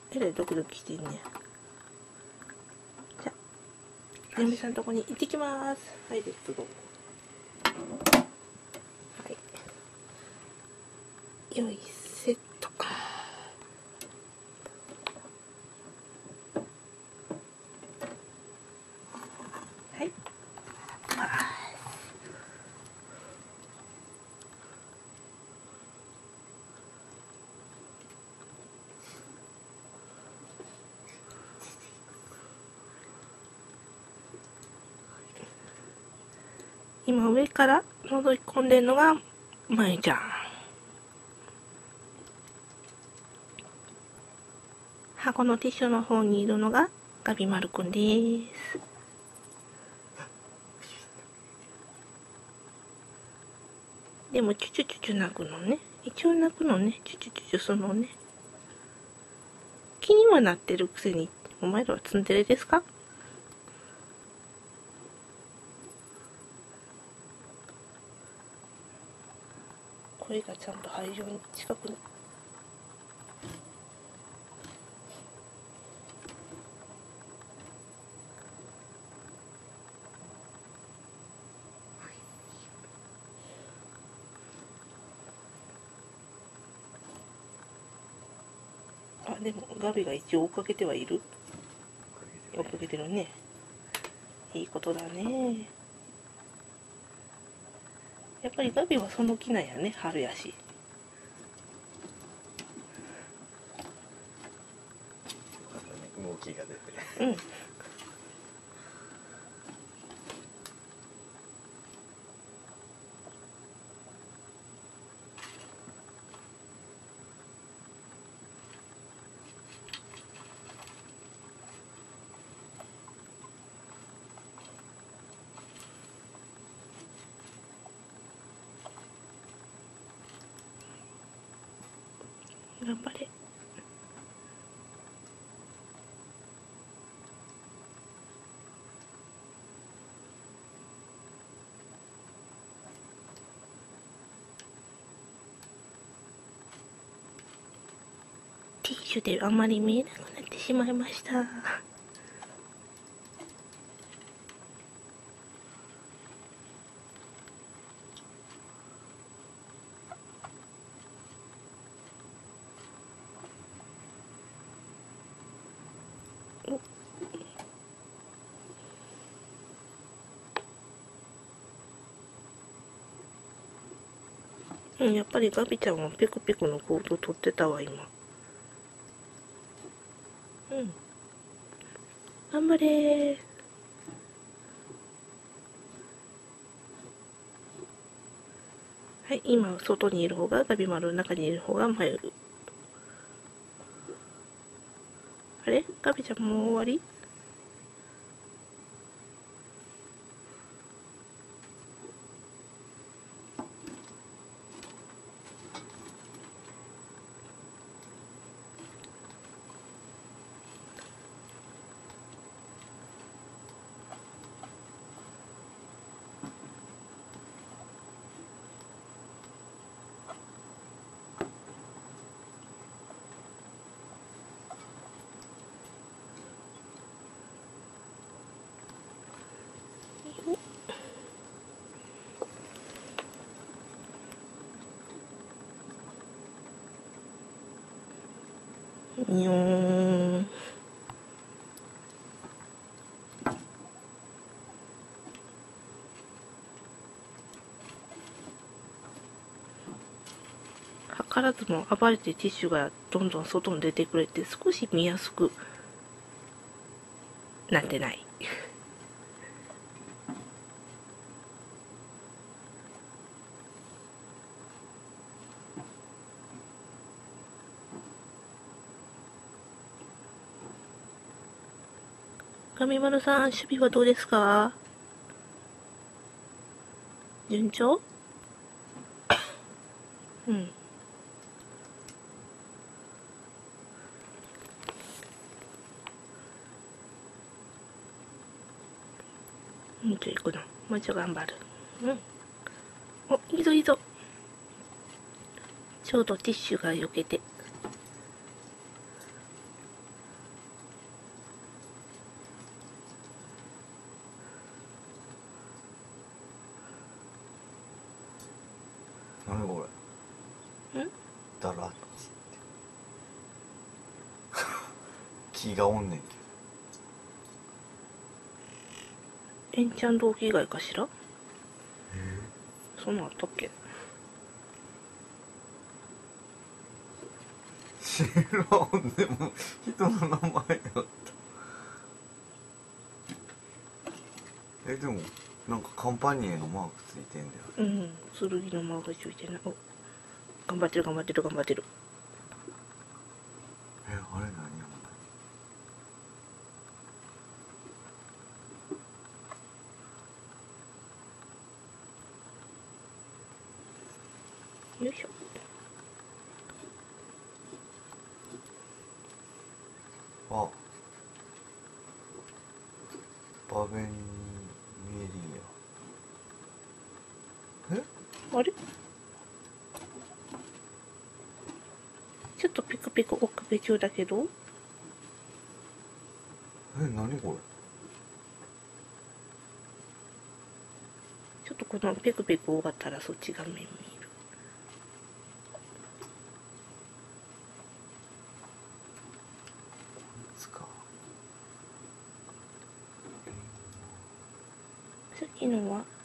えらいドキドキしてんね。じゃあ嫁さんのとこに行ってきます。はい、レッツゴー。はい、よいセットか。はい、今上から覗き込んでるのがまゆちゃん。箱のティッシュの方にいるのがガビマルくんです。でもチュチュチュチュ泣くのね。一応泣くのね。チュチュチュチュするのね。気にはなってるくせに、お前らはツンデレですか？声がちゃんと入るように近くに。あ、でもガビが一応追っかけてはいる。追っかけてるね。いいことだね。やっぱりガビはその気なんやね。春やし。 動きが出て。 うん。頑張れ。ティッシュであまり見えなくなってしまいました。うん、やっぱりガビちゃんはペクペクの行動取ってたわ、今。うん。頑張れー。はい、今、外にいる方がガビ丸、中にいる方がマユ。あれガビちゃんもう終わり？にょーん。図らずも暴れてティッシュがどんどん外に出てくれて少し見やすくなってない。上丸さん、守備はどうですか？順調？うん。もうちょい行くの。もうちょい頑張る。うん。お、いいぞいいぞ。ちょうどティッシュが避けて。 たらっつって気がおんねんけエンチャン同期以外かしら。そんなんあったっけ。 知らん。でも人の名前やった。でもなんかカンパニエのマークついてんだよ。 うん、剣のマークついてない。お、頑張ってる頑張ってる頑張ってる。 あれ何や。 よいしょ。 あ、バベニメリア。 あれ、ちょっとピクピク奥べ中だけど。 何これ。 ちょっとこのピクピク終わったらそっち画面見る。さっきのは